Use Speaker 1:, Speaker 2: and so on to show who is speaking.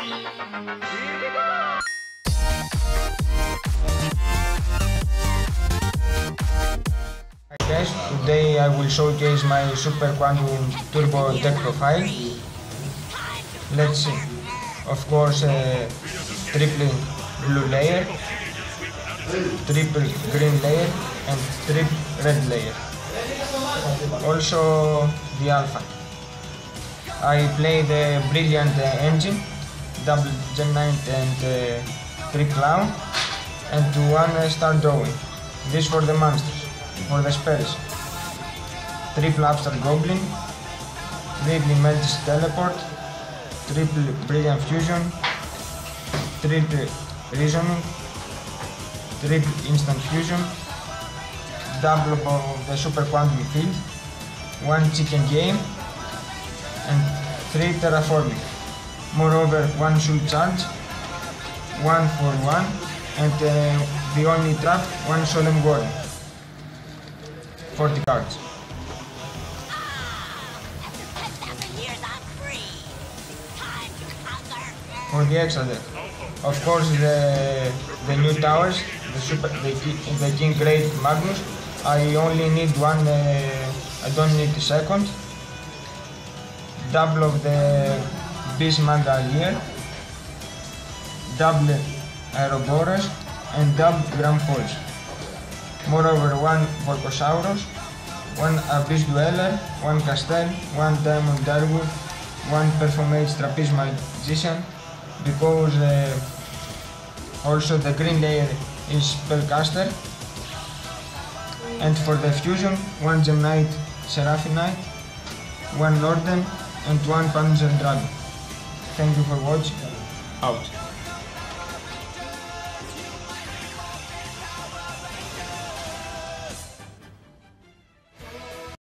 Speaker 1: Hi guys, today I will showcase my Super Quantum Turbo deck profile. Let's see. Of course, triple blue layer, triple green layer and triple red layer. Also the alpha. I play the Brilliant engine, double Gen 9 and 3 clown and 1 star drawing. This for the monsters. For the spells, triple Upstart Goblin, triple Meltis Teleport, triple Brilliant Fusion, triple Reasoning, triple Instant Fusion, double of the Super Quantum Field, 1 Chicken Game and 3 Terraforming. Moreover, 1 Soul Charge, 1 for 1 and the only trap, 1 Solemn Warning. 40 cards. For the extra deck, of course, the new towers, the King Great Magnus. I only need one. I don't need a second. Double of the Beast Mandalier, double Aeroboros, and double Grand Falls. Moreover, 1 Volcosaurus, 1 Abyss Dweller, 1 Castel, 1 Diamond Darwood, 1 Performage Trapeze Magician, because also the green layer is Spellcaster. And for the fusion, 1 Gem Knight Seraphimite, 1 Norden and 1 Panzer Dragon. Thank you for watching. Out.